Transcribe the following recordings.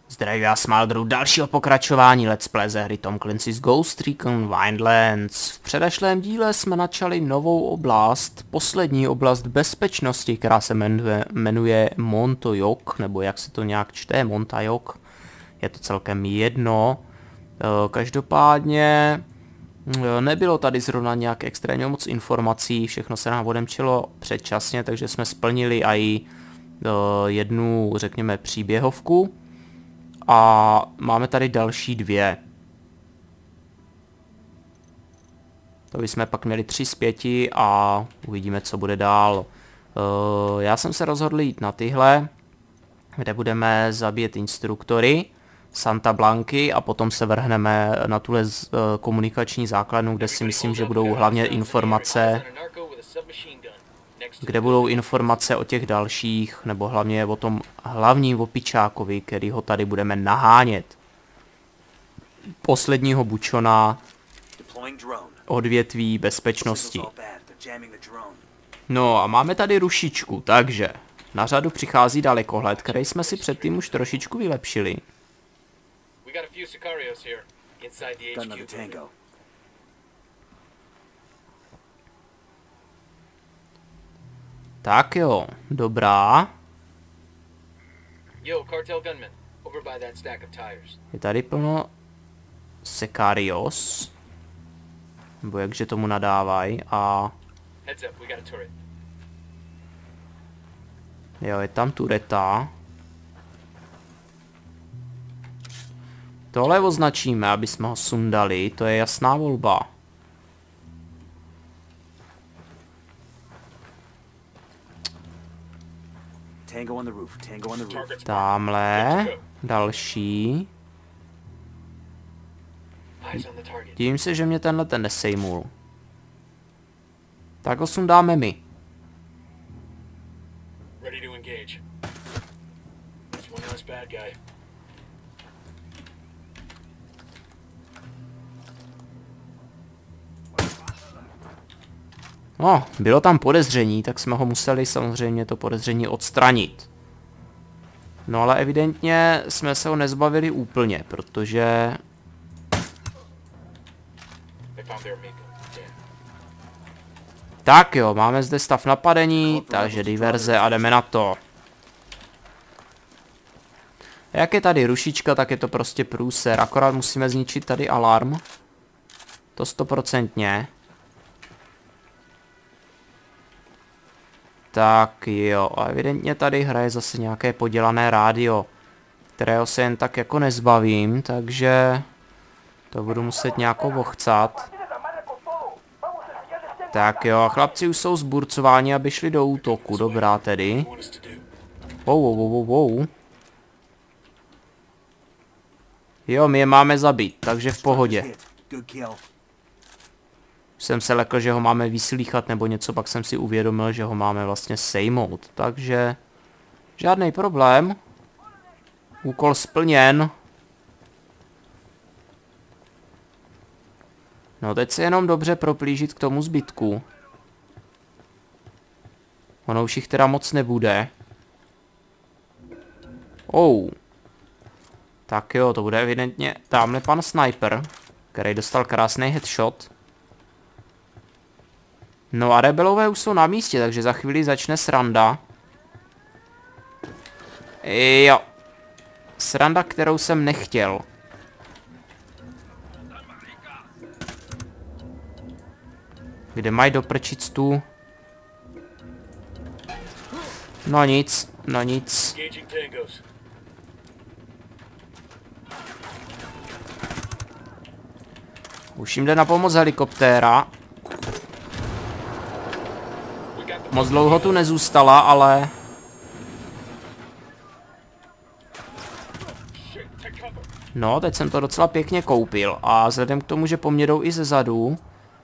Zdraví vás Maldru dalšího pokračování Let's Play ze hry Tom Clancy's Ghost Recon Wildlands. V předešlém díle jsme načali novou oblast, poslední oblast bezpečnosti, která se jmenuje Montauk, nebo jak se to nějak čte, Montauk. Je to celkem jedno. Každopádně nebylo tady zrovna nějak extrémně moc informací, všechno se nám odemčilo předčasně, takže jsme splnili i jednu, řekněme, příběhovku. A máme tady další dvě. To bychom pak měli 3 z 5 a uvidíme, co bude dál. Já jsem se rozhodl jít na tyhle, kde budeme zabíjet instruktory Santa Blanky a potom se vrhneme na tuhle komunikační základnu, kde si myslím, že budou hlavně informace, o těch dalších, nebo hlavně o tom hlavním opičákovi, kterýho tady budeme nahánět. Posledního bučona odvětví bezpečnosti. No a máme tady rušičku, takže na řadu přichází dalekohled, který jsme si předtím už trošičku vylepšili. Tak jo, dobrá. Je tady plno Sicarios. Nebo jakže tomu nadávají a... Jo, je tam tureta. Tohle označíme, aby jsme ho sundali, to je jasná volba. Támhle, další. Dívím se, že mě tenhle ten nesejmul. Tak ho sundáme my. No, bylo tam podezření, tak jsme ho museli samozřejmě to podezření odstranit. No ale evidentně jsme se ho nezbavili úplně, protože... Tak jo, máme zde stav napadení, takže diverze a jdeme na to. Jak je tady rušička, tak je to prostě průser, akorát musíme zničit tady alarm. To 100%. Tak jo, a evidentně tady hraje zase nějaké podělané rádio, kterého se jen tak jako nezbavím, takže to budu muset nějak ochcat. Tak jo, chlapci už jsou zburcováni, aby šli do útoku, dobrá tedy. Wow. Jo, my je máme zabít, takže v pohodě. Jsem se lekl, že ho máme vyslýchat nebo něco, pak jsem si uvědomil, že ho máme vlastně sejmout. Takže žádný problém. Úkol splněn. No teď se jenom dobře proplížit k tomu zbytku. Ono už jich teda moc nebude. Tak jo, to bude evidentně tamhle pan sniper, který dostal krásný headshot. No a rebelové už jsou na místě, takže za chvíli začne sranda. Jo. Sranda, kterou jsem nechtěl. Kde mají doprčit tu? No nic. Už jim jde na pomoc helikoptéra. Moc dlouho tu nezůstala, ale... No, teď jsem to docela pěkně koupil. A vzhledem k tomu, že po mně jdou i ze zadu...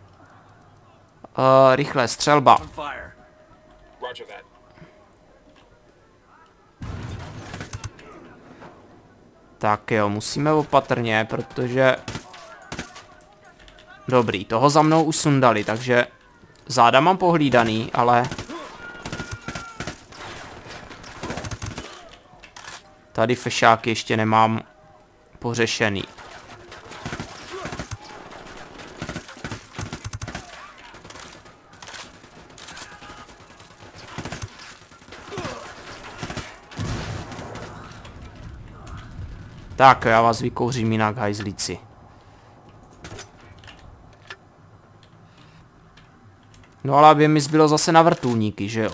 rychle, střelba. Tak jo, musíme opatrně, protože... Dobrý, toho za mnou už sundali, takže... Záda mám pohlídaný, ale... Tady fešáky ještě nemám pořešený. Tak, já vás vykouřím jinak, hajzlíci. No ale aby mi zbylo zase na vrtulníky, že jo?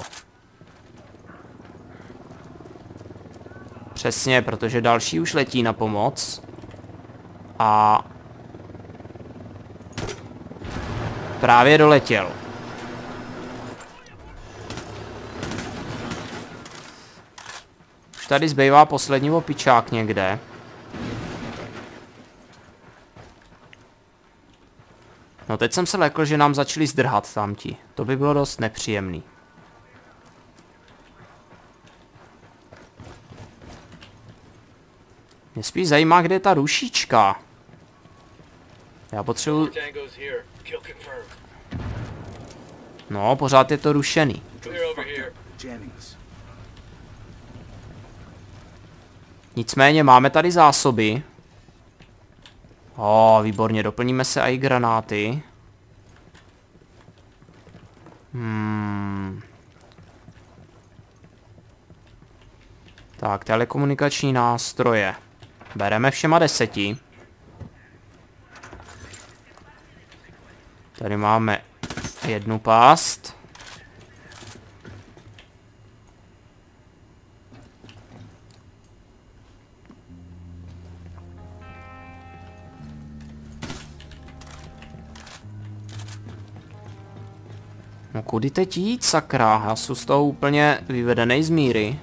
Přesně, protože další už letí na pomoc. A... právě doletěl. Už tady zbývá poslední opičák někde. No teď jsem se lekl, že nám začali zdrhat tamti. To by bylo dost nepříjemný. Mě spíš zajímá, kde je ta rušička. Já potřebuji... No, pořád je to rušený. Nicméně máme tady zásoby. Výborně, doplníme se i granáty. Tak, telekomunikační nástroje. Bereme všema 10. Tady máme jednu pást. No kudy teď jít, sakra? Já jsem z toho úplně vyvedenej z míry.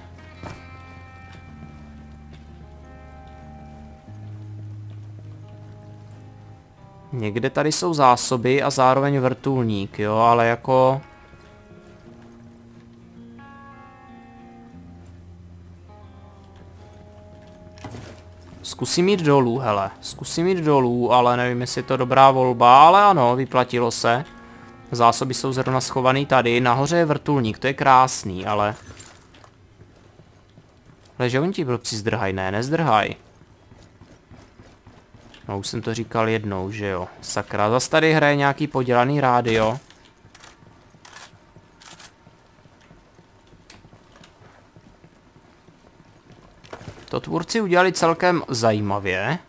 Někde tady jsou zásoby a zároveň vrtulník, jo, ale jako... Zkusím jít dolů, hele. Zkusím jít dolů, ale nevím, jestli je to dobrá volba, ale ano, vyplatilo se. Zásoby jsou zrovna schovaný tady, nahoře je vrtulník, to je krásný, ale... Ale že oni ti blbci zdrhají, ne, nezdrhají. No už jsem to říkal jednou, že jo. Sakra, zase tady hraje nějaký podělaný rádio. To tvůrci udělali celkem zajímavě.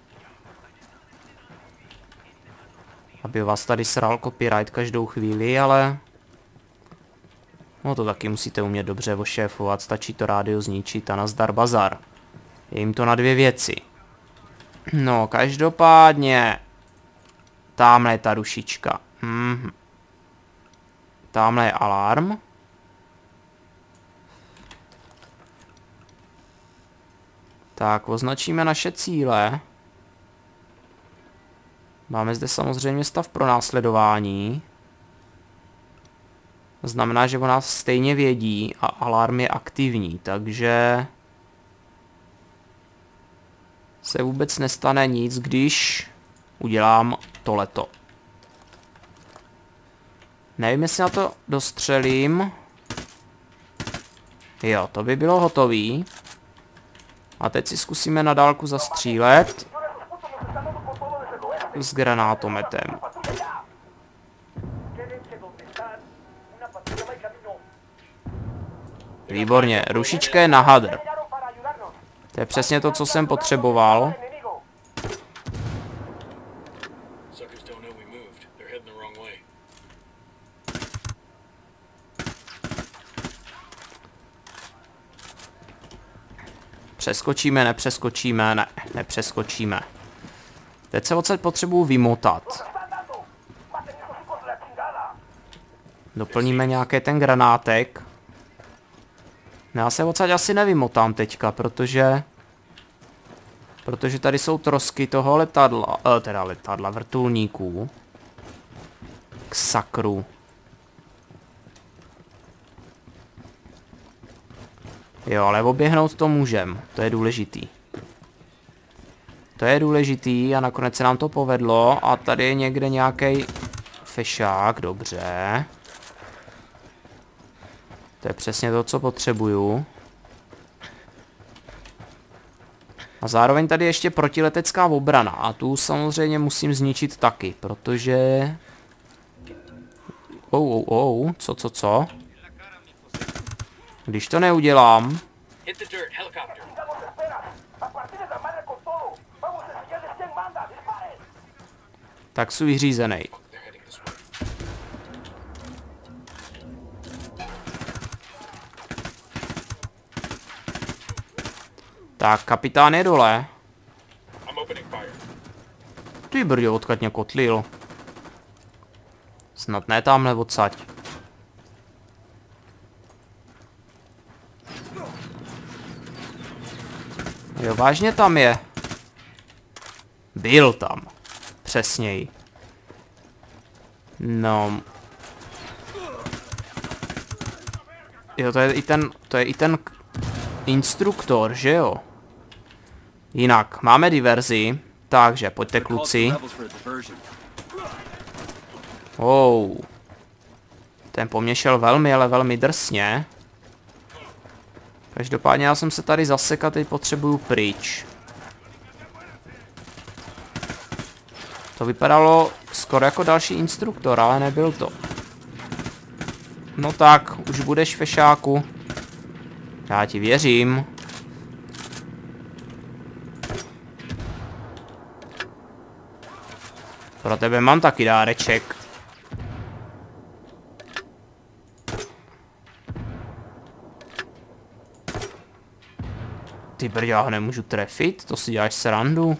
Aby vás tady sral copyright každou chvíli, ale... No to taky musíte umět dobře ošéfovat, stačí to rádio zničit a nazdar bazar. Je jim to na 2 věci. No, každopádně... Támhle je ta rušička. Támhle je alarm. Tak, označíme naše cíle. Máme zde samozřejmě stav pro následování. To znamená, že o nás stejně vědí a alarm je aktivní, takže... se vůbec nestane nic, když udělám tohleto. Nevím, jestli na to dostřelím. Jo, to by bylo hotový. A teď si zkusíme na dálku zastřílet. S granátometem. Výborně, rušička je na hadr. To je přesně to, co jsem potřeboval. Přeskočíme, nepřeskočíme, ne, nepřeskočíme. Teď se odsaď potřebuji vymotat. Doplníme nějaký ten granátek. Já se odsaď asi nevymotám teďka, protože tady jsou trosky toho letadla, vrtulníků. K sakru. Jo, ale oběhnout to můžem, to je důležitý. To je důležitý a nakonec se nám to povedlo a tady je někde nějaký fešák, dobře. To je přesně to, co potřebuju. A zároveň tady ještě protiletecká obrana. A tu samozřejmě musím zničit taky, protože... Co? Když to neudělám... Tak jsou vyřízený. Tak, kapitán je dole. Ty brďo, odkud mě kotlil. Snad ne tamhle odsaď. Jo, vážně tam je. Byl tam. Přesněji. No. Jo, to je i ten instruktor, že jo? Jinak, máme diverzi. Takže, pojďte kluci. Ten po mně šel velmi, ale velmi drsně. Každopádně já jsem se tady zasek a teď potřebuju pryč. To vypadalo skoro jako další instruktor, ale nebyl to. No tak, už budeš, fešáku. Já ti věřím. Pro tebe mám taky dáreček. Ty brďo, já ho nemůžu trefit? To si děláš srandu?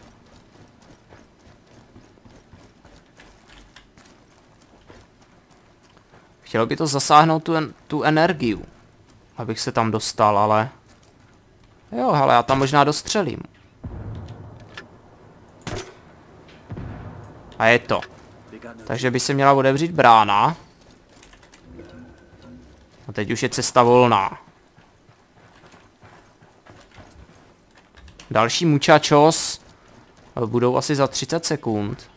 Chtělo by to zasáhnout tu energiu. Abych se tam dostal, ale... Jo, hele, já tam možná dostřelím. A je to. Takže by se měla otevřít brána. A teď už je cesta volná. Další muchachos budou asi za 30 sekund.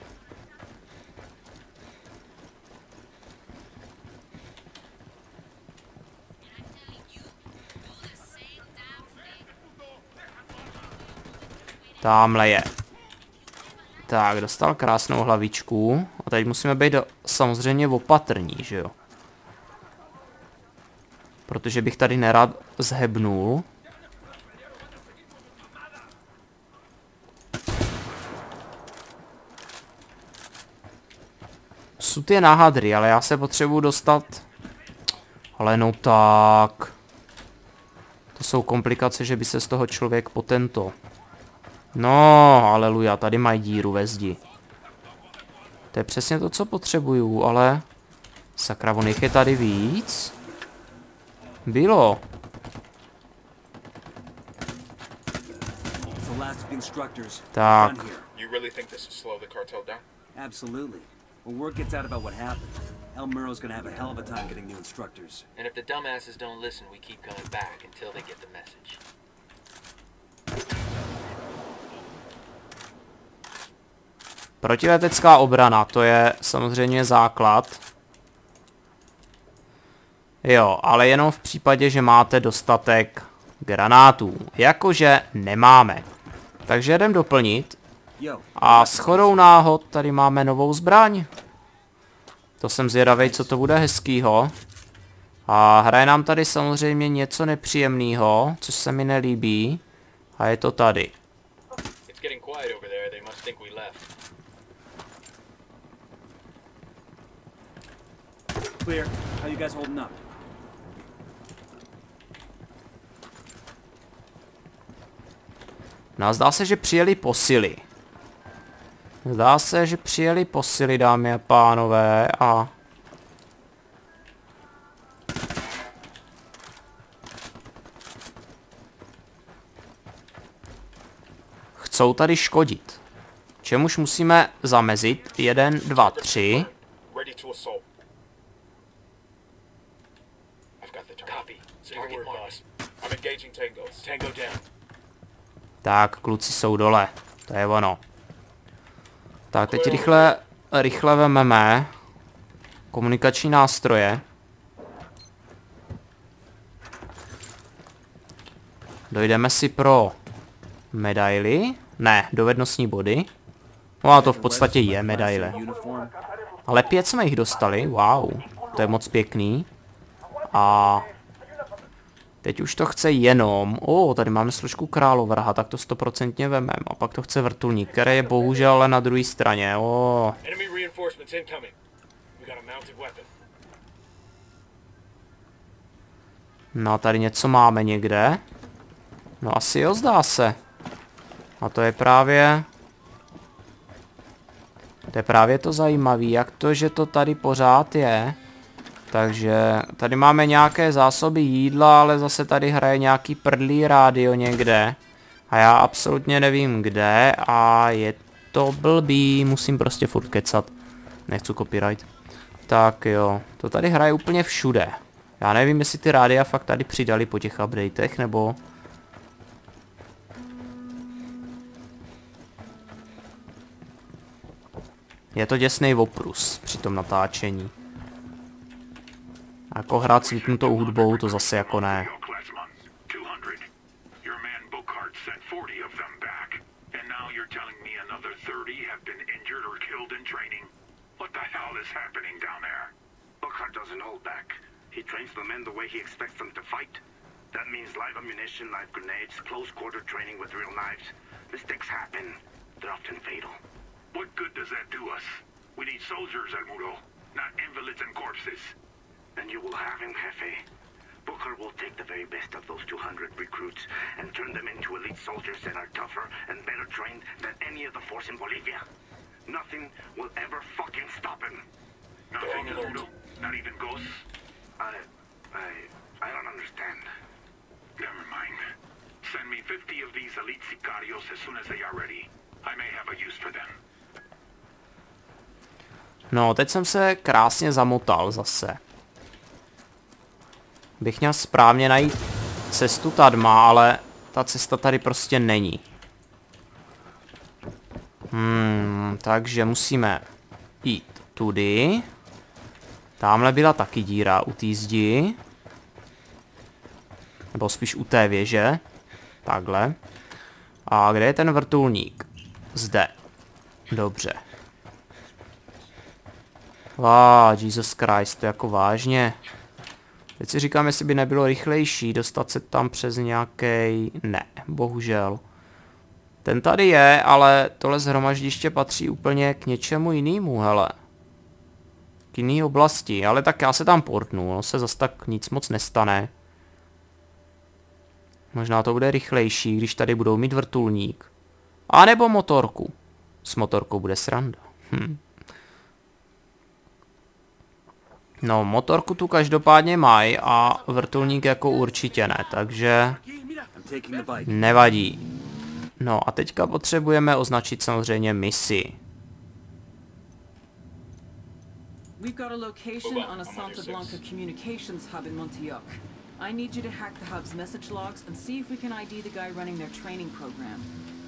Támhle je. Tak, dostal krásnou hlavičku. A teď musíme být samozřejmě opatrní, že jo? Protože bych tady nerad zhebnul. Sud je na hadry, ale já se potřebuji dostat... Ale no tak... To jsou komplikace, že by se z toho člověk potento... No, aleluja, tady mají díru ve zdi. To je přesně to, co potřebuju, ale... Sakra, on jich je tady víc? Bylo. Tak. Absolutely. When word gets out about what happened, El Muro's gonna have a hell of a time getting new instructors. And if the dumbasses don't listen, we keep coming back until they get the message. Protiletecká obrana, to je samozřejmě základ. Jo, ale jenom v případě, že máte dostatek granátů. Jakože nemáme. Takže jdem doplnit. A shodou náhod tady máme novou zbraň. To jsem zvědavej, co to bude hezkýho. A hraje nám tady samozřejmě něco nepříjemného, což se mi nelíbí. A je to tady. Clear. How you guys holding up? No, zdá se, že přijeli posily. Zdá se, že přijeli posily, dámy a pánové, a... Chcou tady škodit. Čemuž musíme zamezit. 1, 2, 3. Tak, kluci jsou dole. To je ono. Tak, teď rychle vememe komunikační nástroje. Dojdeme si pro Medaily? Ne, dovednostní body. No a to v podstatě je medaile. Ale 5 jsme jich dostali, wow. To je moc pěkný. A teď už to chce jenom... tady máme složku královrha, tak to 100% vemem. A pak to chce vrtulník, který je bohužel ale na druhé straně. Enemy reinforcements incoming. We got a mounted weapon. No a tady něco máme někde. No asi jo, zdá se. A to je právě... To je právě to zajímavé, jak to, že to tady pořád je. Takže tady máme nějaké zásoby jídla, ale zase tady hraje nějaký prdlý rádio někde. A já absolutně nevím kde a je to blbý, musím prostě furt kecat. Nechci copyright. Tak jo, to tady hraje úplně všude. Já nevím, jestli ty rádia fakt tady přidali po těch updatech, nebo... Je to děsnej oprus při tom natáčení. Jako hrát s vypnutou hudbou, to zase jako ne. He trains the men the way he expects them to fight. That means live ammunition, live grenades, close quarter training with real knives. Mistakes happen. They're often fatal. What good does that do us? We need soldiers, Almudo, not invalids and corpses. And you will have him, Jefe. Booker will take the very best of those 200 recruits and turn them into elite soldiers that are tougher and better trained than any of the force in Bolivia. Nothing will ever fucking stop him. Nothing, Almudo. Not even ghosts. I don't understand. Never mind. Send me 50 of these elite sicarios as soon as they are ready. I may have a use for them. No, teď jsem se krásně zamotal zase. Bych měl správně najít cestu tadma, ale ta cesta tady prostě není. Takže musíme jít tudy. Tamhle byla taky díra u té zdi. Nebo spíš u té věže. Takhle. A kde je ten vrtulník? Zde. Dobře. Jesus Christ, to jako vážně. Teď si říkám, jestli by nebylo rychlejší dostat se tam přes nějaký... Ne, bohužel. Ten tady je, ale tohle shromaždiště patří úplně k něčemu jinému, hele. K jiný oblasti, ale tak já se tam portnu, no se zas tak nic moc nestane. Možná to bude rychlejší, když tady budou mít vrtulník. A nebo motorku. S motorkou bude sranda. No, motorku tu každopádně mají a vrtulník jako určitě ne, takže nevadí. No a teďka potřebujeme označit samozřejmě misi. We've got a location on a Santa Blanca communications hub in Montauk. I need you to hack the hub's message logs and see if we can ID the guy running their training program.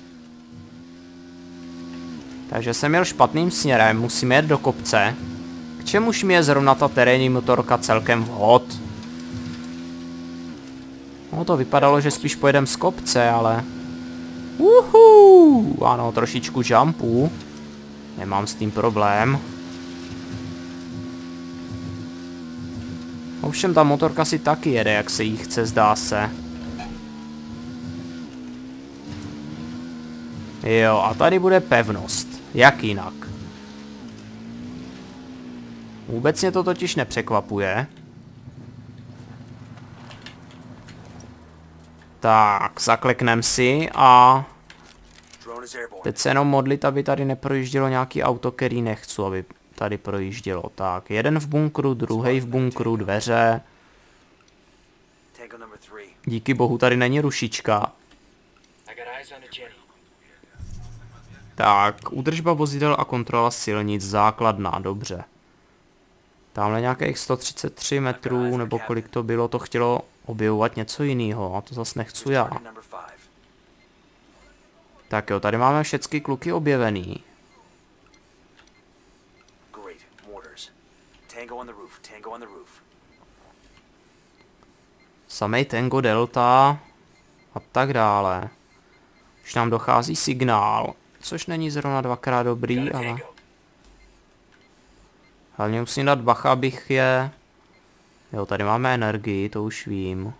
Takže jsem jel špatným směrem, musíme jet do kopce. K čemuž mi je zrovna ta terénní motorka celkem vhod. No to vypadalo, že spíš pojedem z kopce, ale... Ano, trošičku jumpů. Nemám s tím problém. Ovšem ta motorka si taky jede, jak se jí chce, zdá se. Jo, a tady bude pevnost. Jak jinak? Vůbec mě to totiž nepřekvapuje. Tak, zakleknem si a... Teď se jenom modlit, aby tady neprojíždělo nějaký auto, který nechci, aby tady projíždělo. Tak, jeden v bunkru, druhý v bunkru, dveře. Díky bohu tady není rušička. Tak, údržba vozidel a kontrola silnic, základná, dobře. Tamhle nějakých 133 metrů, nebo kolik to bylo, to chtělo objevovat něco jiného, a to zase nechci já. Tak jo, tady máme všechny kluky objevený. Samej Tango Delta a tak dále. Už nám dochází signál, což není zrovna dvakrát dobrý, Got a ale tango. hlavně musím dát bacha, abych je... Jo, tady máme energii, to už vím.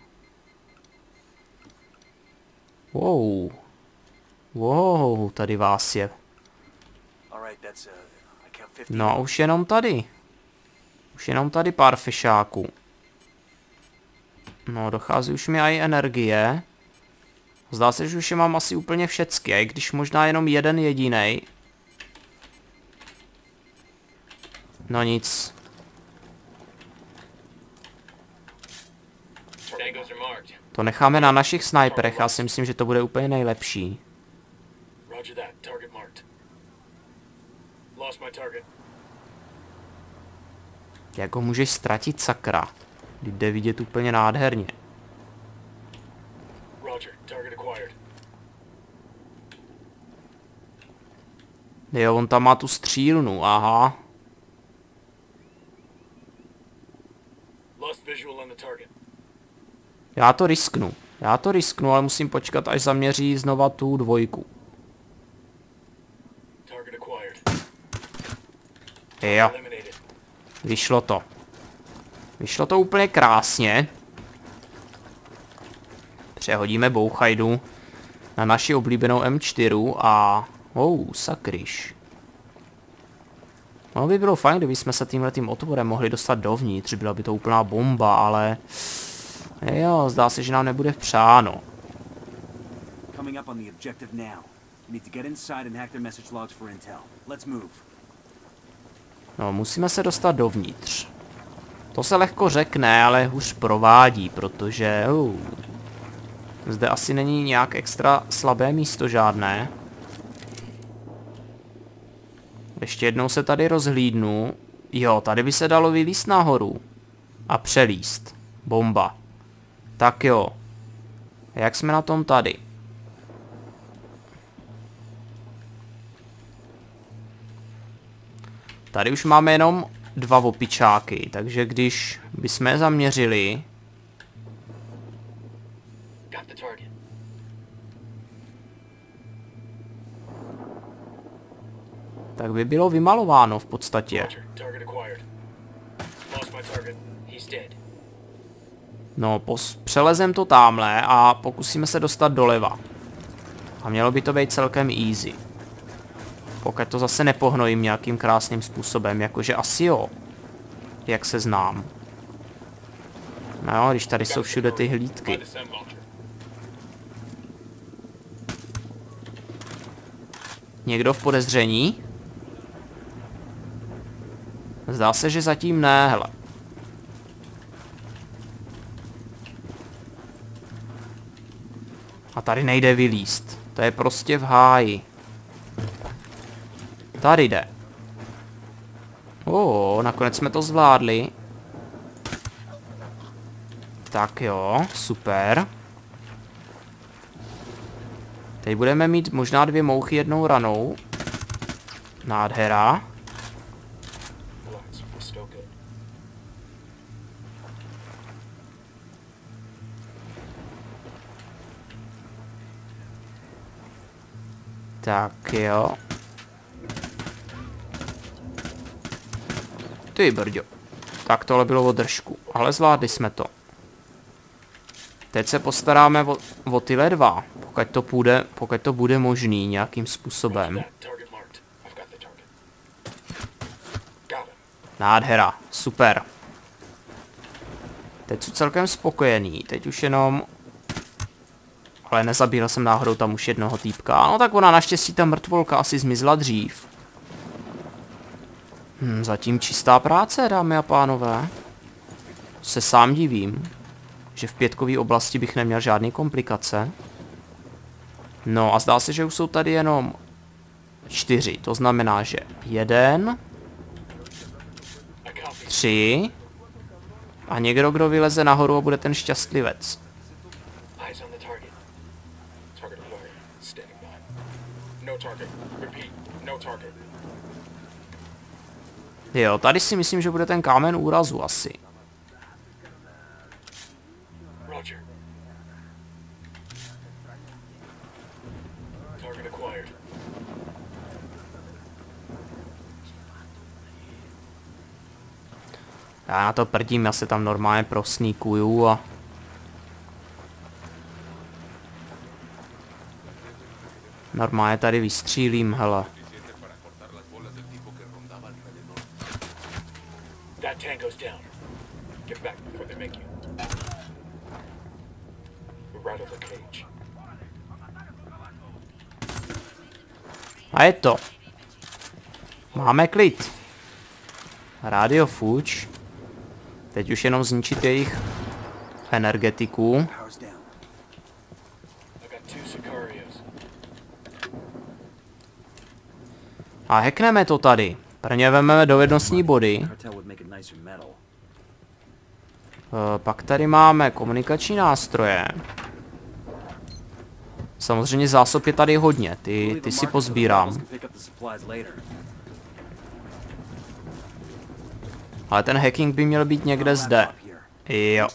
Wow. Wow, tady vás je. All right, that's I count 50. No a už jenom tady. Už jenom tady pár fešáků. No, dochází už mi i energie. Zdá se, že už je mám asi úplně všecky, i když možná jenom jeden jedinej. No nic. Tangos are marked. To necháme na našich sniperech, já si myslím, že to bude úplně nejlepší. Roger that. Target marked. Lost my target. Jak ho můžeš ztratit, sakra? Jde vidět úplně nádherně. Roger. Target acquired. Jo, on tam má tu střílnu, aha. Lost visual on the target. Já to risknu, ale musím počkat, až zaměří znova tu dvojku. Target acquired. Jo, Eliminated. vyšlo to. Vyšlo to úplně krásně. Přehodíme bouchajdu na naši oblíbenou M4 a... sakryš. No by bylo fajn, kdyby jsme se tímhletým otvorem mohli dostat dovnitř, byla by to úplná bomba, ale... Jo, zdá se, že nám nebude vpřáno. Coming up on the objective now. We need to get inside and hack their message logs for intel. Let's move. No, musíme se dostat dovnitř. To se lehko řekne, ale hůř provádí, protože... zde asi není nějak extra slabé místo žádné. Ještě jednou se tady rozhlídnu. Jo, tady by se dalo vylízt nahoru. A přelíst. Bomba. Tak jo. Jak jsme na tom tady? Tady už máme jenom 2 opičáky, takže když bychom je zaměřili... Got the target. tak by bylo vymalováno v podstatě. Roger. Target acquired. Lost my target. He's dead. No, přelezem to támhle a pokusíme se dostat doleva. A mělo by to být celkem easy. Pokud to zase nepohnojím nějakým krásným způsobem, jakože asi jo. Jak se znám. No jo, když tady jsou všude ty hlídky. Někdo v podezření? Zdá se, že zatím ne, hele. A tady nejde vylízt. To je prostě v háji. Tady jde. Nakonec jsme to zvládli. Tak jo, super. Teď budeme mít možná 2 mouchy jednou ranou. Nádhera. Tak jo. Ty brďo. Tak tohle bylo o držku, ale zvládli jsme to. Teď se postaráme o tyhle 2, pokud to bude možný nějakým způsobem. Nádhera, super. Teď jsem celkem spokojený, teď už jenom... Ale nezabíral jsem náhodou tam už jednoho týpka. No tak ona naštěstí ta mrtvolka asi zmizla dřív. Zatím čistá práce, dámy a pánové. Se sám divím, že v 5kové oblasti bych neměl žádné komplikace. No a zdá se, že už jsou tady jenom 4. To znamená, že 1, 3 a někdo, kdo vyleze nahoru a bude ten šťastlivec. Jo, tady si myslím, že bude ten kámen úrazu asi. Target acquired. Já na to prdím, já se tam normálně prosníkuju a... Normálně tady vystřílím, hele. That tango's down. Get back before they make you. We're right of the cage. A je to. Máme klid. Rádio fuč. Teď už jenom zničit jejich energetiku. Power's down. I got 2 Sicarios. A hackneme to tady. Prvně vezmeme dovednostní body. Cartel would make it nicer metal. Pak tady máme komunikační nástroje. Samozřejmě zásob je tady hodně, ty si pozbírám. Ale ten hacking by měl být někde zde. Jo.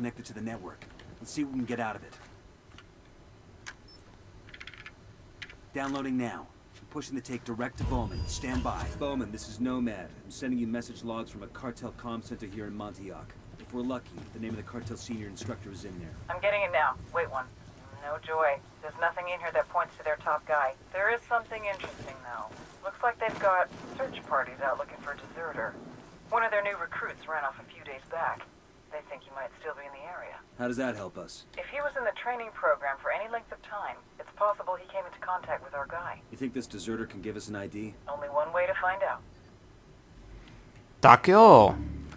Downloading now. Pushing the take direct to Bowman. Stand by. Bowman, this is Nomad. I'm sending you message logs from a cartel comm center here in Montauk. If we're lucky, the name of the cartel senior instructor is in there. I'm getting it now. Wait one. No joy. There's nothing in here that points to their top guy. There is something interesting, though. Looks like they've got search parties out looking for a deserter. One of their new recruits ran off a few days back. They think he might still be in the area. How does that help us? If he was in the training program for any length of time, it's possible he came into contact with our guy. You think this deserter can give us an ID? Only one way to find out. Tak jo.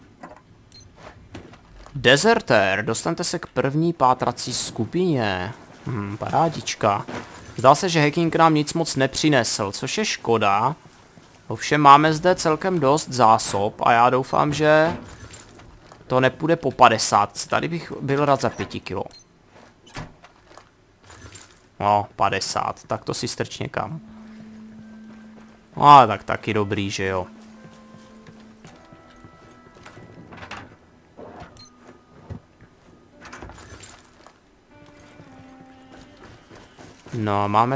Deserter, dostaňte se k první pátrací skupině. Parádička. Zdá se, že hacking nám nic moc nepřinesl, což je škoda. Ovšem máme zde celkem dost zásob a já doufám, že to nepůjde po 50. Tady bych byl rád za 5 kilo. No, 50. Tak to si strč někam. No, tak taky dobrý, že jo. No, máme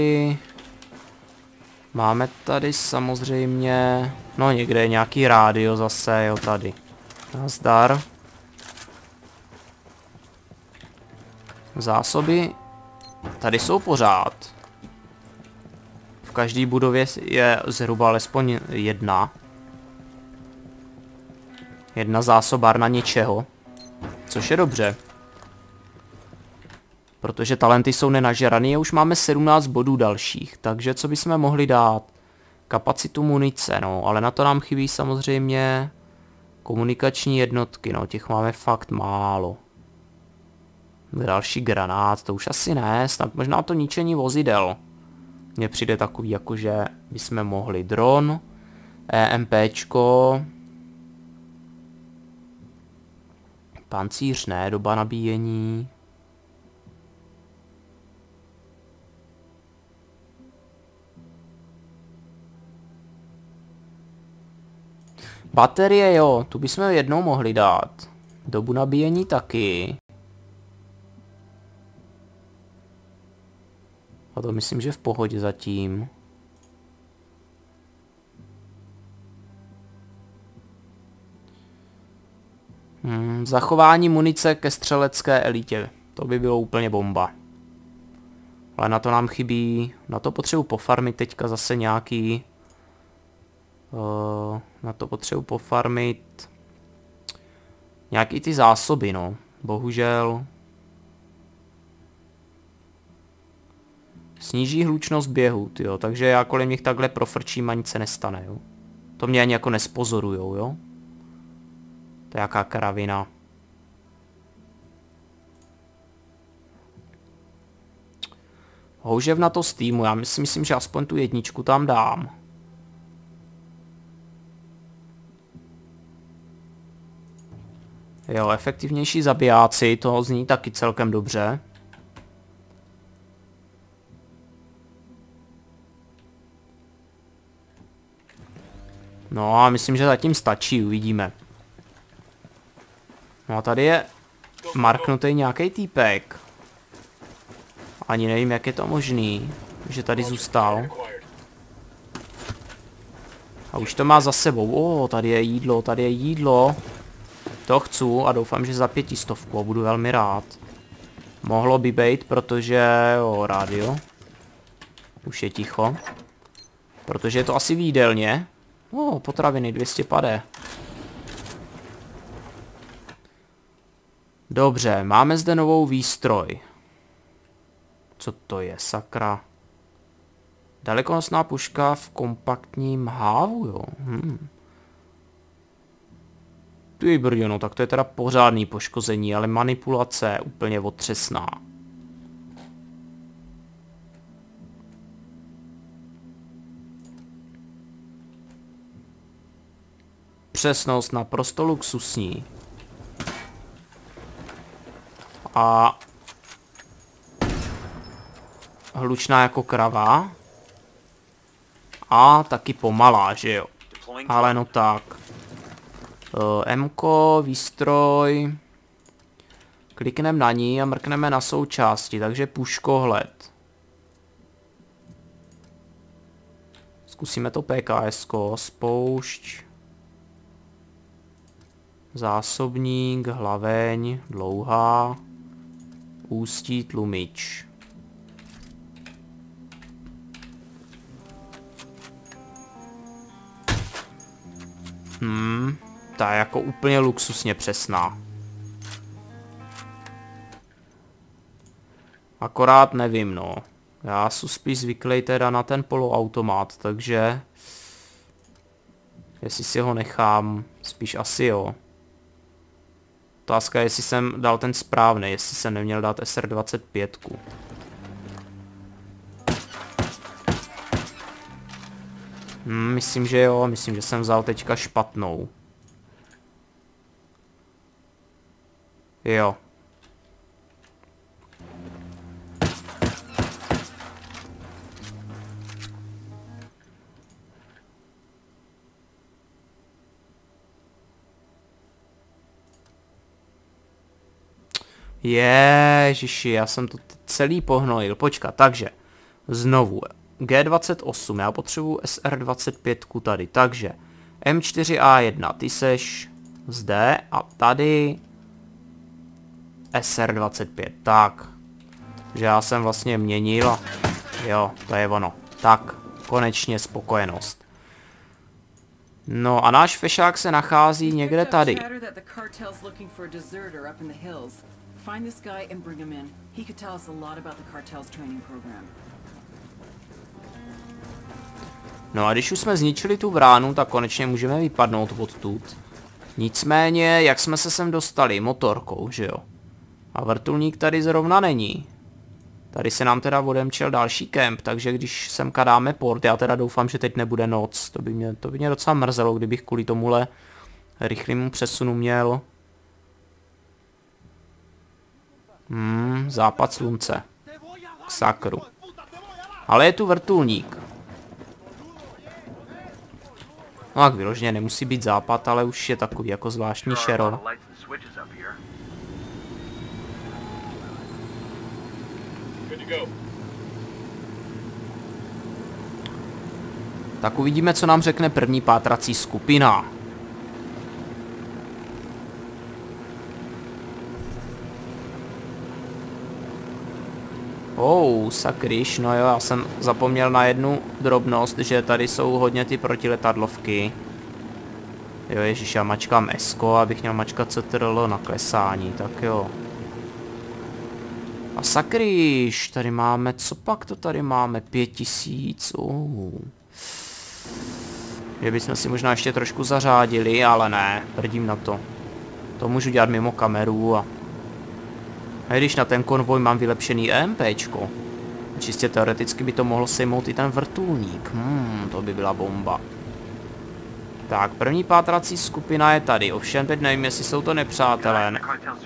tady samozřejmě, no někde je nějaký rádio zase, jo, tady. Nazdar. Zásoby tady jsou pořád. V každé budově je zhruba alespoň jedna zásobárna něčeho, což je dobře. Protože talenty jsou nenažraný a už máme 17 bodů dalších, takže co bychom mohli dát? Kapacitu munice, no, ale na to nám chybí samozřejmě komunikační jednotky, no, těch máme fakt málo. Další granát, to už asi ne, snad možná to ničení vozidel. Mně přijde takový, jakože bychom mohli dron, EMPčko, pancíř ne, doba nabíjení. Baterie jo, tu bychom jednou mohli dát. Dobu nabíjení taky. A to myslím, že v pohodě zatím. Zachování munice ke střelecké elitě. To by bylo úplně bomba. Ale na to nám chybí, na to potřebuji pofarmit teďka zase nějaký... na to potřebuji pofarmit nějaký ty zásoby, no. Bohužel. Sníží hlučnost běhu, tyjo, takže já kolem nich takhle profrčím a nic se nestane, jo. To mě ani jako nespozorujou, jo. To je jaká kravina. Houžev na to z týmu, já si myslím, že aspoň tu jedničku tam dám. Jo, efektivnější zabijáci, to zní taky celkem dobře. No a myslím, že zatím stačí, uvidíme. No a tady je marknutý nějaký týpek. Ani nevím, jak je to možný. že tady zůstal. A už to má za sebou. Tady je jídlo, tady je jídlo. To chci a doufám, že za 500 a budu velmi rád. Mohlo by být, protože... rádio. Už je ticho. Protože je to asi v jídelně. Potraviny, 200 pade. Dobře, máme zde novou výstroj. Co to je, sakra? Dalekonosná puška v kompaktním hávu, jo. Ty brďo, no tak to je teda pořádný poškození, ale manipulace je úplně otřesná. Přesnost naprosto luxusní. A hlučná jako krava. A taky pomalá, že jo. Ale no tak. M-ko, výstroj. Klikneme na ní a mrkneme na součásti, takže puškohled. Zkusíme to PKS-ko, spoušť. Zásobník, hlaveň, dlouhá. Ústí, tlumič. Ta je jako úplně luxusně přesná. Akorát nevím, no. Já jsem spíš zvyklý teda na ten poloautomat, takže... Jestli si ho nechám, spíš asi jo. Otázka je, jestli jsem dal ten správný, jestli jsem neměl dát SR25. Myslím, že jo, myslím, že jsem vzal teďka špatnou. Jo. Ježiši, já jsem to celý pohnojil. Počkat, takže znovu G28, já potřebuji SR25 tady, takže M4A1, ty seš zde a tady SR25, tak. Že já jsem vlastně měnil, jo, to je ono. Tak, konečně spokojenost. No a náš fešák se nachází někde tady. Find this guy and bring him in. He could tell us a lot about the cartel's training program. No a když už jsme zničili tu bránu, tak konečně můžeme vypadnout odtud. Nicméně, jak jsme se sem dostali? Motorkou, že jo? A vrtulník tady zrovna není. Tady se nám teda odemčel další kemp, takže když semka dáme port, já teda doufám, že teď nebude noc. To by mě docela mrzelo, kdybych kvůli tomuhle rychlému přesunu měl... západ slunce. K sakru. Ale je tu vrtulník. No tak vyloženě nemusí být západ, ale už je takový jako zvláštní šero. Tak uvidíme, co nám řekne první pátrací skupina. Sakryš, no jo, já jsem zapomněl na jednu drobnost, že tady jsou hodně ty protiletadlovky. Jo, ježiš, já mačkám S-ko, abych měl mačkat CTRL na klesání, tak jo. A sakryš, tady máme, co pak to tady máme, 5000, Že bychom si možná ještě trošku zařádili, ale ne, prdím na to. To můžu dělat mimo kameru a když na ten konvoj mám vylepšený EMPčko, čistě teoreticky by to mohlo sejmout i ten vrtulník. To by byla bomba. Tak, první pátrací skupina je tady, ovšem teď nevím, jestli jsou to nepřátelé.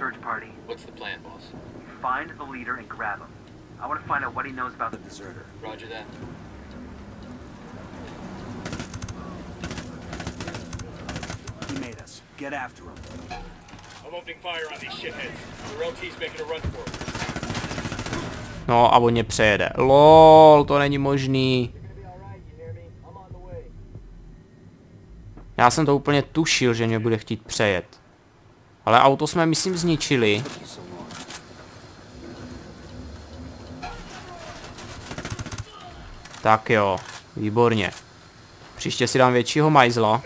Get after him. No a on mě přejede. LOL, to není možný. Já jsem to úplně tušil, že mě bude chtít přejet. Ale auto jsme, myslím, zničili. Tak jo, výborně. Příště si dám většího majzla.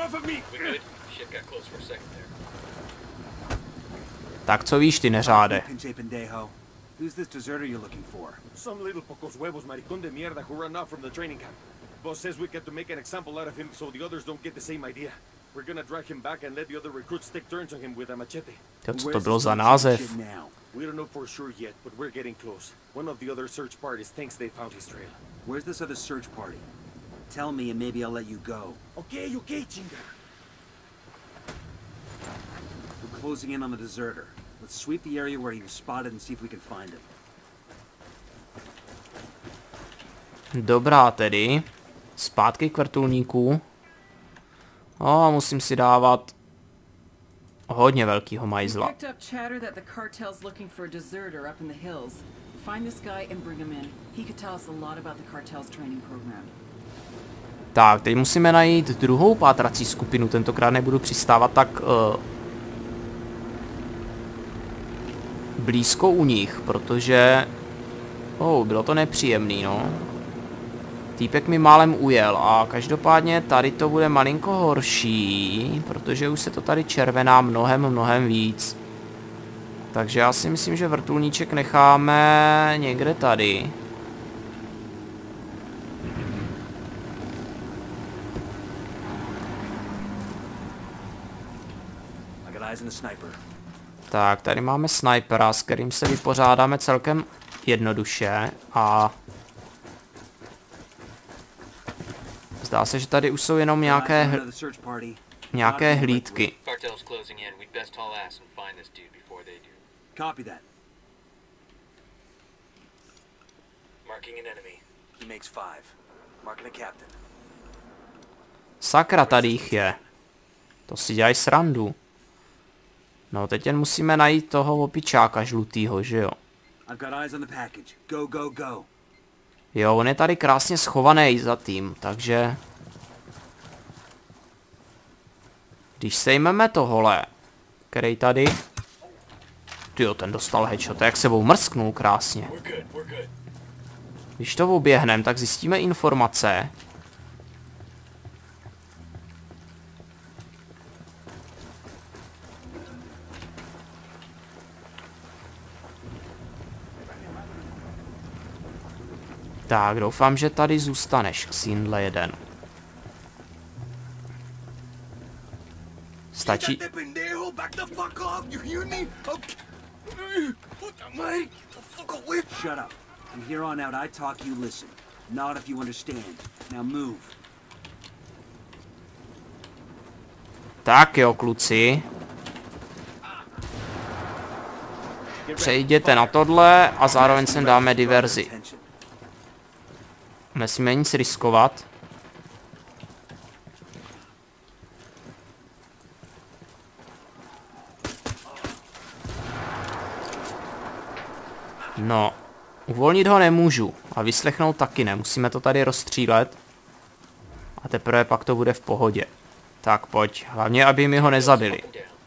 Tak co víš ty, neřáde? Who's this deserter you're looking for? Some little pocos huevos maricón de mierda who ran off from the training camp. Boss says we got to make an example out of him so the others don't get the same idea. We're gonna drag him back and let the other recruits take turns on him with a machete. Co to bylo za název? We don't know for sure yet, but we're getting close. One of the other search parties thinks they found his trail. Where's this other search party? Tell me and maybe I'll let you go. Okay, chinga. We're closing in on the deserter. Let's sweep the area where he was spotted and see if we can find him. Dobrá tedy. Zpátky k vrtulníku. Musím si dávat hodně velkýho majzla. Tak, teď musíme najít druhou pátrací skupinu. Tentokrát nebudu přistávat tak blízko u nich, protože bylo to nepříjemný, no. Týpek mi málem ujel a každopádně tady to bude malinko horší, protože už se to tady červená mnohem víc. Takže já si myslím, že vrtulníček necháme někde tady. Tak, tady máme snipera, s kterým se vypořádáme celkem jednoduše a zdá se, že tady už jsou jenom nějaké hlídky. Sakra, tady jich je. To si dělají srandu. No, teď jen musíme najít toho opičáka žlutýho, že jo? Jo, on je tady krásně schovaný za tým, takže... Když sejmeme tohle, který tady... Tyjo, ten dostal headshot, jak sebou mrsknul krásně. Když to oběhneme, tak zjistíme informace. Tak, doufám, že tady zůstaneš, Xindle 1. Stačí... Shut up. From here on out, I talk, you listen. Not if you understand. Now move. Tak jo, kluci. Přejděte na tohle a zároveň sem dáme diverzi. Nesmíme nic riskovat. No, uvolnit ho nemůžu a vyslechnout taky ne. Musíme to tady rozstřílet a teprve pak to bude v pohodě. Tak pojď, hlavně aby mi ho nezabili.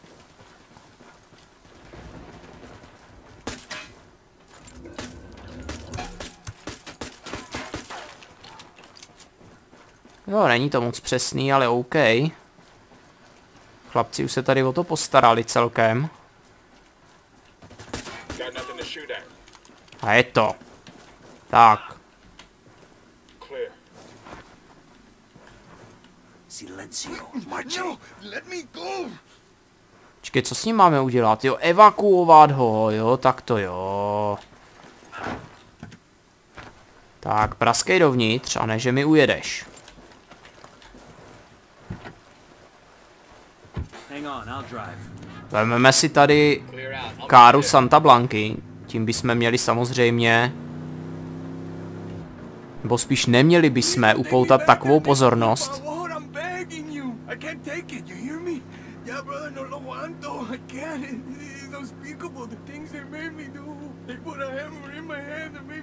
Jo, není to moc přesný, ale OK. Chlapci už se tady o to postarali celkem. A je to. Tak. Počkej, co s ním máme udělat? Jo, evakuovat ho, jo, tak to jo. Tak, praskej dovnitř, a ne, že mi ujedeš. Vezmeme si tady káru Santa Blanky. Tím bychom měli samozřejmě, nebo spíš neměli bychom upoutat takovou pozornost.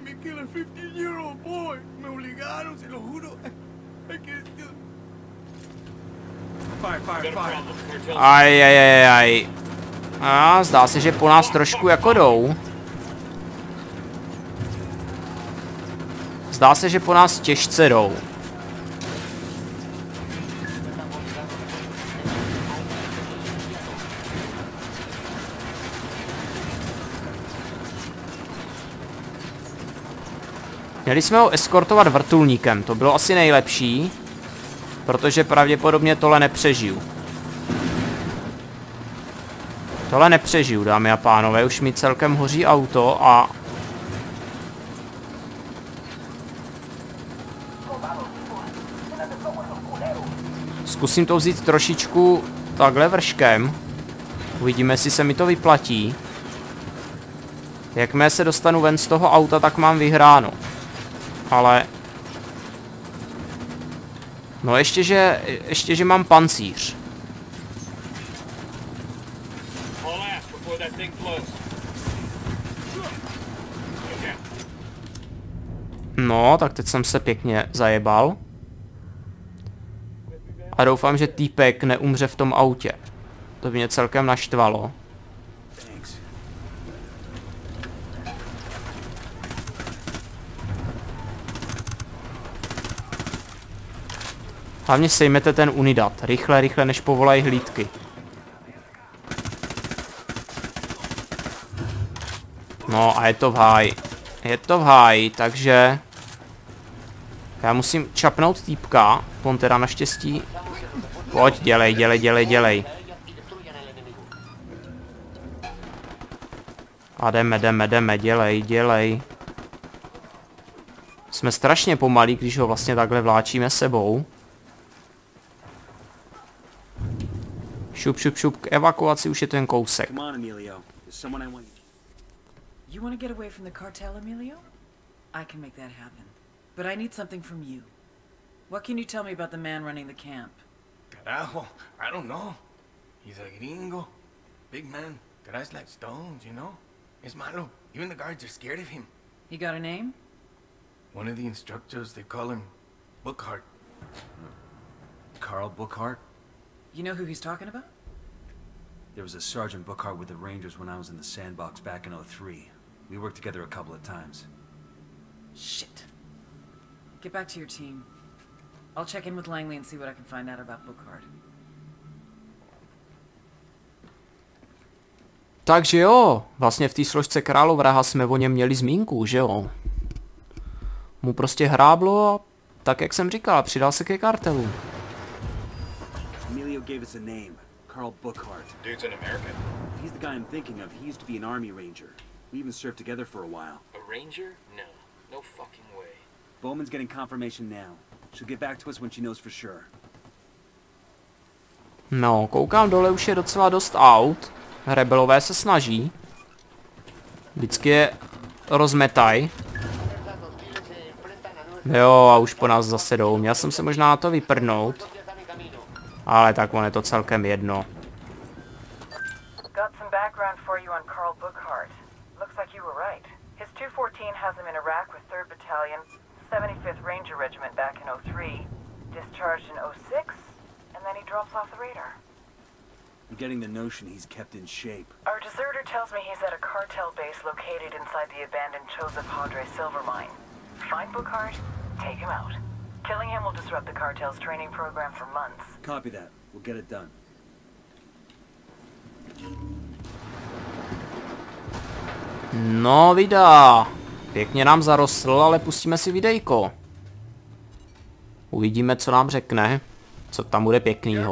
me kill a 15-year-old boy. Me obligaron, se lo juro. I can't do... Fire. Aj. A zdá se, že po nás trošku jako jdou. Zdá se, že po nás těžce jdou. Měli jsme ho eskortovat vrtulníkem, to bylo asi nejlepší, protože pravděpodobně tohle nepřežiju. Tohle nepřežiju, dámy a pánové, už mi celkem hoří auto a... Zkusím to vzít trošičku takhle vrškem. Uvidíme, jestli se mi to vyplatí. Jakmile se dostanu ven z toho auta, tak mám vyhráno. Ale... No ještě, že mám pancíř. No, tak teď jsem se pěkně zajebal. A doufám, že týpek neumře v tom autě. To by mě celkem naštvalo. Hlavně sejmete ten unidat. Rychle, než povolají hlídky. No a je to v háji. Je to v háji, takže... Já musím čapnout týpka. On teda naštěstí... Pojď, dělej. A jdeme, dělej. Jsme strašně pomalí, když ho vlastně takhle vláčíme sebou. Šup, k evakuaci už je to jen kousek. Come on, Emilio. There's someone I want. You want to get away from the cartel, Emilio? I can make that happen. But I need something from you. What can you tell me about the man running the camp? Carajo, I don't know. He's a gringo. Big man. Got eyes like stones, you know? Es malo. Even the guards are scared of him. He got a name? One of the instructors, they call him Bookhart. Carl Bookhart? You know who he's talking about? There was a Sergeant Bookhart with the Rangers when I was in the sandbox back in '03. We worked together a couple of times. Shit. Get back to your team. I'll check in with Langley and see what I can find out about Bookhart. Takže jo, vlastně v té složce Královraha jsme o něm měli zmínku, že jo? Mu prostě hráblo a tak, jak jsem říkal, přidal se ke kartelu. Emilio gave us a name, Carl Bookhart. Dude's an American. He's the guy I'm thinking of. He used to be an Army Ranger. We even served together for a while. A ranger? No. No fucking way. Bowman's getting confirmation now. She'll get back to us when she knows for sure. No, koukám dole, už je docela dost aut. Rebelové se snaží. Vždycky je rozmetaj. Jo, a už po nás zase jdou. Měl jsem se možná na to vyprdnout. Ale tak on je to celkem jedno. Got some background for you on Carl Bookhart. Looks like you were right. His 214 has him in Iraq with 3rd Battalion, 75th Ranger Regiment back in '03, discharged in '06, and then he drops off the radar. I'm getting the notion he's kept in shape. Our deserter tells me he's at a cartel base located inside the abandoned Joseph Hadre silver mine. Find Bookhart, take him out. Killing him will disrupt the cartel's training program for months. Copy that. We'll get it done. No, vydá. Pěkně nám zarostl, ale pustíme si videjko. Uvidíme, co nám řekne. Co tam bude pěknýho.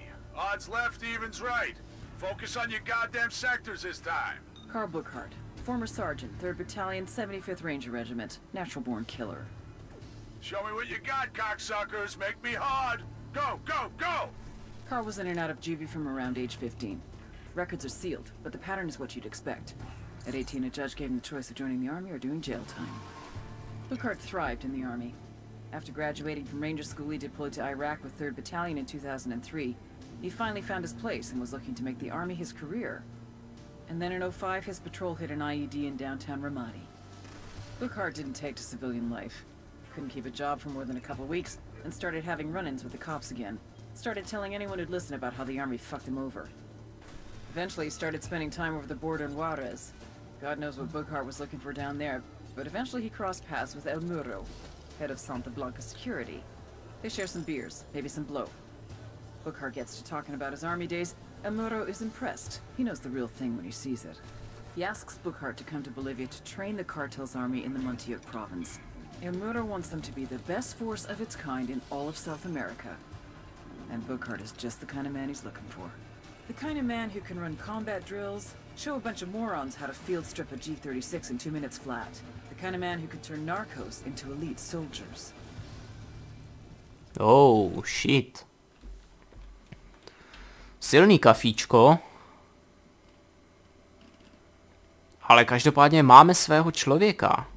Carl Bookhart, former sergeant, 3rd Battalion, 75th Ranger Regiment, natural-born killer. Show me what you got, cocksuckers. Make me hard. Go, go, go! Carl was in and out of juvie from around age 15. Records are sealed, but the pattern is what you'd expect. At 18, a judge gave him the choice of joining the Army or doing jail time. Bookhart thrived in the Army. After graduating from Ranger School, he deployed to Iraq with 3rd Battalion in 2003. He finally found his place and was looking to make the Army his career. And then in '05, his patrol hit an IED in downtown Ramadi. Bookhart didn't take to civilian life. Couldn't keep a job for more than a couple weeks, and started having run-ins with the cops again. Started telling anyone who'd listen about how the army fucked him over. Eventually, he started spending time over the border in Juarez. God knows what Bookhart was looking for down there, but eventually he crossed paths with El Muro, head of Santa Blanca security. They share some beers, maybe some blow. Bookhart gets to talking about his army days. El Muro is impressed. He knows the real thing when he sees it. He asks Bookhart to come to Bolivia to train the cartel's army in the Montioc province. El Muro wants them to be the best force of its kind in all of South America. And Bookhart is just the kind of man he's looking for. The kind of man who can run combat drills, show a bunch of morons how to field strip a G-36 in 2 minutes flat. The kind of man who can turn narcos into elite soldiers. Oh, shit. Silný kafíčko. Ale každopádně máme svého člověka.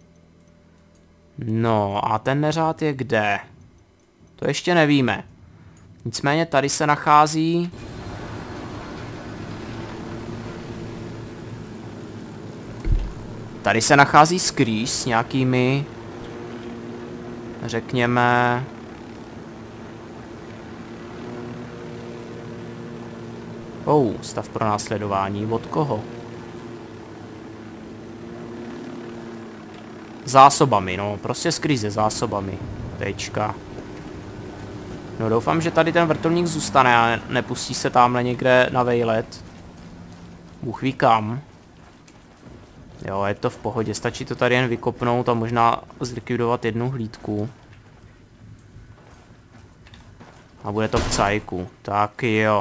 No a ten neřád je kde? To ještě nevíme. Nicméně tady se nachází... Tady se nachází skrýž s nějakými... Řekněme... stav pro následování. Od koho? Zásobami, no. Prostě skrýž se zásobami. Tečka. No doufám, že tady ten vrtulník zůstane a nepustí se tamhle někde na vejlet. Bůh ví kam. Jo, je to v pohodě. Stačí to tady jen vykopnout a možná zlikvidovat jednu hlídku. A bude to v cajku. Tak jo.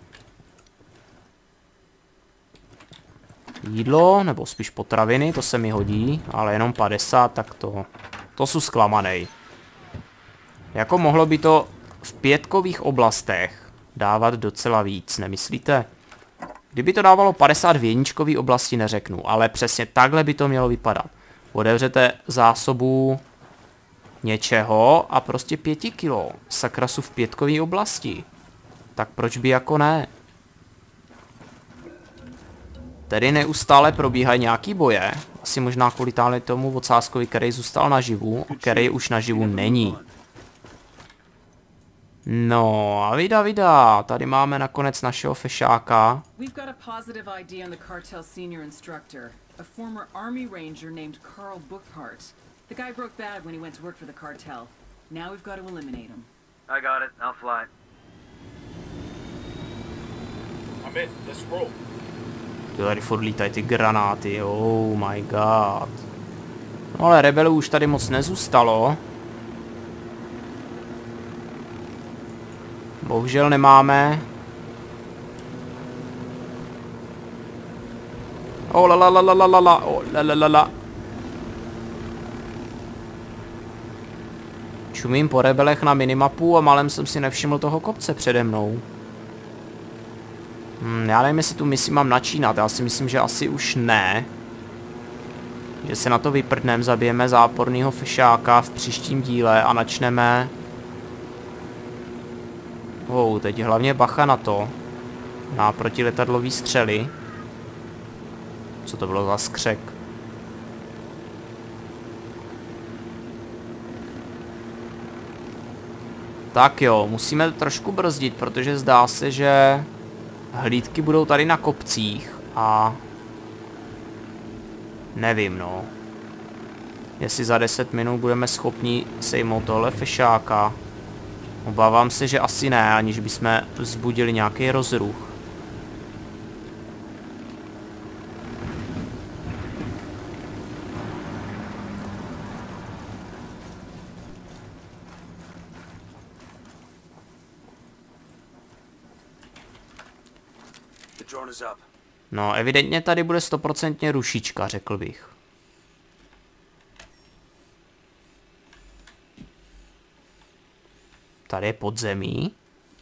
Jídlo, nebo spíš potraviny, to se mi hodí, ale jenom 50, tak to jsou zklamanej. Jako mohlo by to v pětkových oblastech dávat docela víc, nemyslíte? Kdyby to dávalo 50 v jedničkový oblasti, neřeknu, ale přesně takhle by to mělo vypadat. Otevřete zásobu něčeho a prostě 5 kilo. Sakra, jsou v pětkové oblasti. Tak proč by jako ne? Tedy neustále probíhají nějaký boje. Asi možná kvůli tomu ocáskovi, který zůstal naživu, který už naživu není. No a vida. Tady máme nakonec našeho fešáka. We've got a positive ID on the cartel senior instructor, a former army ranger named Carl Bookhart. The guy broke bad when he went to work for the cartel. Now we've got to eliminate him. I got it. I'll fly. I'm in. Let's roll. Tady furt lítají ty granáty, oh my god. No ale rebelů už tady moc nezůstalo. Bohužel nemáme. Oh la la la la la la, oh la la la la. Čumím po rebelech na minimapu a málem jsem si nevšiml toho kopce přede mnou. Já nevím, jestli tu misi mám načínat, já si myslím, že asi už ne. Že se na to vyprdneme, zabijeme záporného fešáka v příštím díle a načneme... teď hlavně bacha na to. Na protiletadlový střely. Co to bylo za skřek? Tak jo, musíme trošku brzdit, protože zdá se, že... Hlídky budou tady na kopcích a... Nevím, no. Jestli za 10 minut budeme schopni sejmout tohle fešáka. Obávám se, že asi ne, aniž bychom vzbudili nějaký rozruch. No, evidentně tady bude 100% rušička, řekl bych. Tady je podzemí.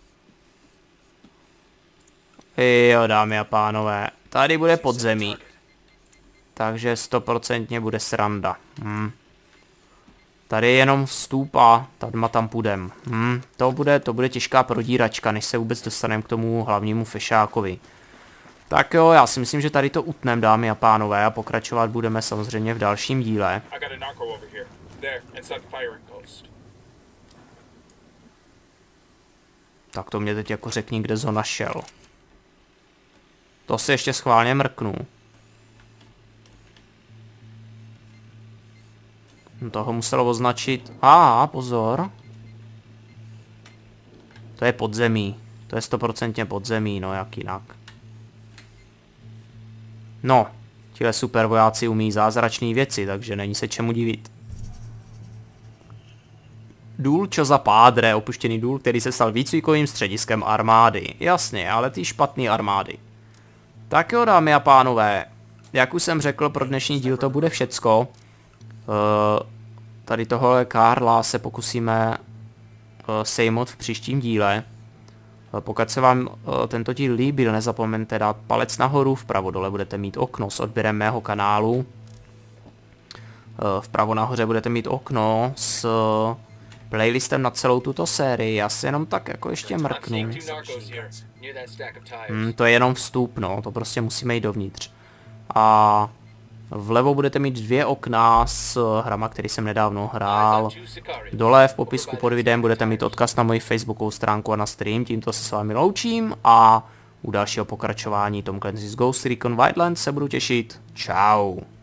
Jo, dámy a pánové, tady bude podzemí. Takže 100% bude sranda. Tady je jenom vstup a tam půjdem. To bude těžká prodíračka, než se vůbec dostaneme k tomu hlavnímu fešákovi. Tak jo, já si myslím, že tady to utnem, dámy a pánové, a pokračovat budeme samozřejmě v dalším díle. Tak to mě teď jako řekni, kde jsi ho našel. To si ještě schválně mrknu. Toho muselo označit. Pozor. To je podzemí. To je 100% podzemí, no jak jinak. No, tihle supervojáci umí zázračné věci, takže není se čemu divit. Důl Choza Padre, opuštěný důl, který se stal výcvikovým střediskem armády. Jasně, ale ty špatný armády. Tak jo, dámy a pánové, jak už jsem řekl, pro dnešní díl to bude všecko. Tady tohle Karla se pokusíme sejmout v příštím díle. Pokud se vám tento díl líbil, nezapomeňte dát palec nahoru, vpravo dole budete mít okno s odběrem mého kanálu. Vpravo nahoře budete mít okno s playlistem na celou tuto sérii. Já si jenom tak jako ještě mrknu. To je jenom vstup, no, to prostě musíme jít dovnitř. A vlevo budete mít 2 okna s hrama, který jsem nedávno hrál. Dole v popisku pod videem budete mít odkaz na moji facebookovou stránku a na stream. Tímto se s vámi loučím a u dalšího pokračování Tom Clancy's Ghost Recon Wildlands se budu těšit. Čau.